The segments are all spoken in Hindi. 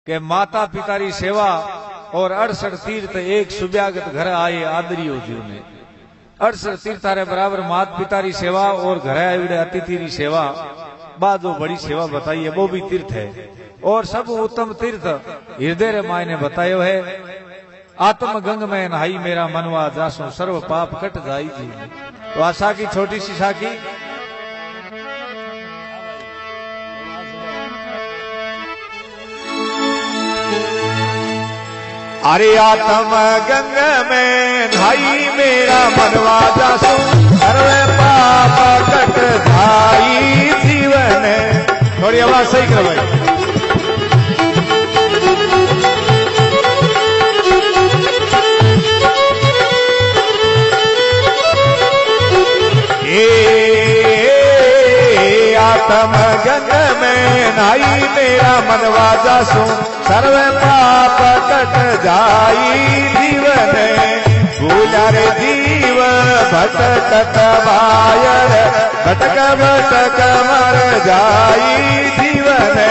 के माता पिता री सेवा और 68 तीर्थ एक सुब्यागत घर आए आदरियो जीव ने 68 तीर्थारे बराबर माता पिता री सेवा और घर आए अतिथि री सेवा बाद वो बड़ी सेवा बताई है, वो भी तीर्थ है। और सब उत्तम तीर्थ हृदय रे माय ने बतायो है। आत्म गंग में नहाई मेरा मनवा जासो सर्व पाप कट जाई जी। तो आशा की छोटी सी साखी अरे आत्म गंग में नहाई मेरा मनवा जासो सर्व पाप कट जाई जीवन। थोड़ी आवाज सही करो भाई। आत्म गंग में नहाई मेरा मनवा जासो सर्व पाप कट जाई जीवन। भूला रे जीव भटकत बायर भटक भटक मर जाई जीवन।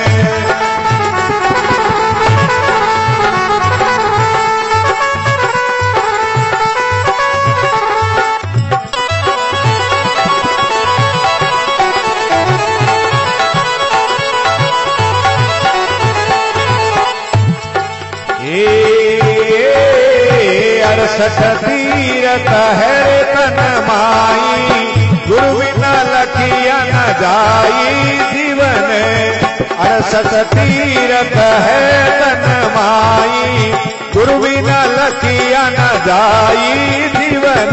सठ तीरथ है तन माई गुरु बिना लखिया न जाई जीवन। 68 तीरथ है तन माई गुरु बिना लखिया न जाई जीवन।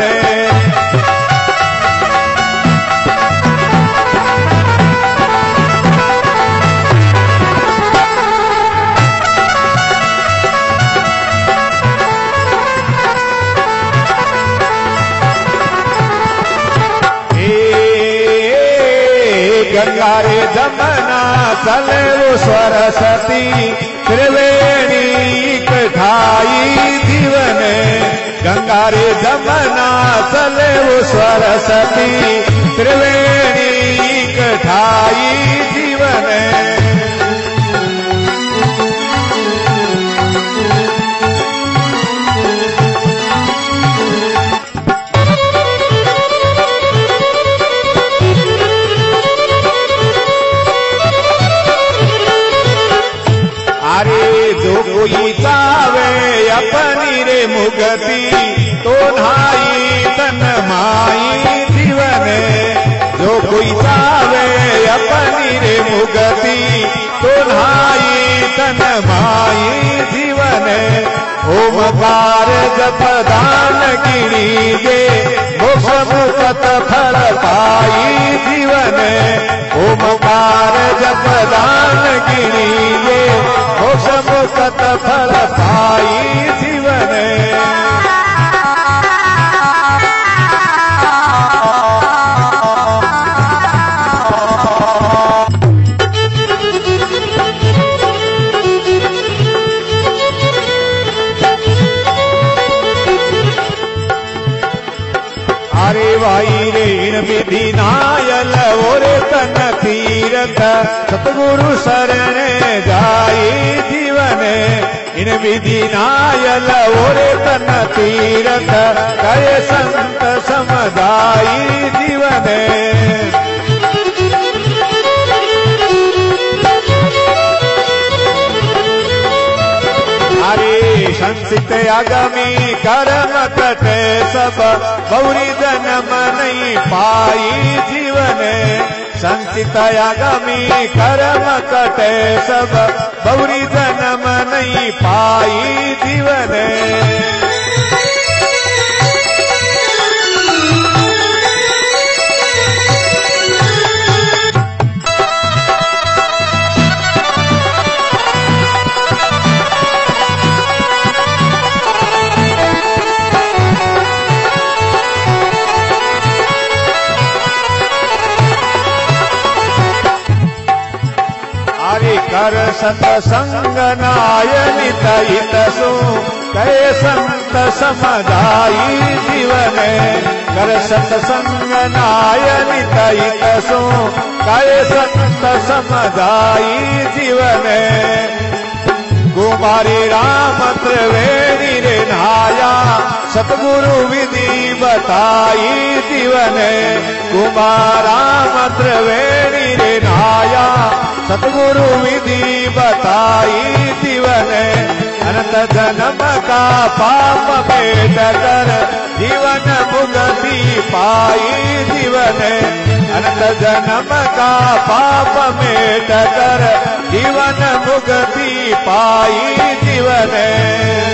गंगा रे जमुना चले वो सरस्वती त्रिवेणी कठाई जीवन। गंगा रे जमुना चले वो सरस्वती त्रिवेणी कठाई जीवन। कोई चावे अपनी रे मुगती तो नहाई तन माई जीवन। जो कोई चावे अपनी रे मुगती तो नहाई तन माई जीवन। ओमकार जप दान गिणीजे मोक्ष मुक्त फल पाई जीवन। ओमकार जप दान गिणीजे मोक्ष मुक्त फल पाई जीवन। अरे भाई रे इन विधि नायल ओरे तन तीरथ सतगुरु शरण जाई जीवन। इन विधि नायल ओरे तन तीरथ कहे संत समुदायी जीवन। संसित आगमी कर्म कटे सब गौरी जन्म नहीं पाई जीवन। संसित आगमी कर्म कटे सब गौरी जन्म नहीं पाई जीवन। कर सतसंग नायनित हित सो कहे संत समझाई जीवन। कर सतसंग नायनित हित सो कहे संत समझाई जीवन। कुमारी राम त्रिवेणी रे नहाया सतगुरु विधि बताई जीवन कुमार राम त्रिवेणी रे नहाया सतगुरु विधि बताई जीवन अनंत जन्म का पाप भेद कर जीवन मुक्ति पाई जीवन अनंत जन्म का पाप भेद कर जीवन मुक्ति पाई जीवन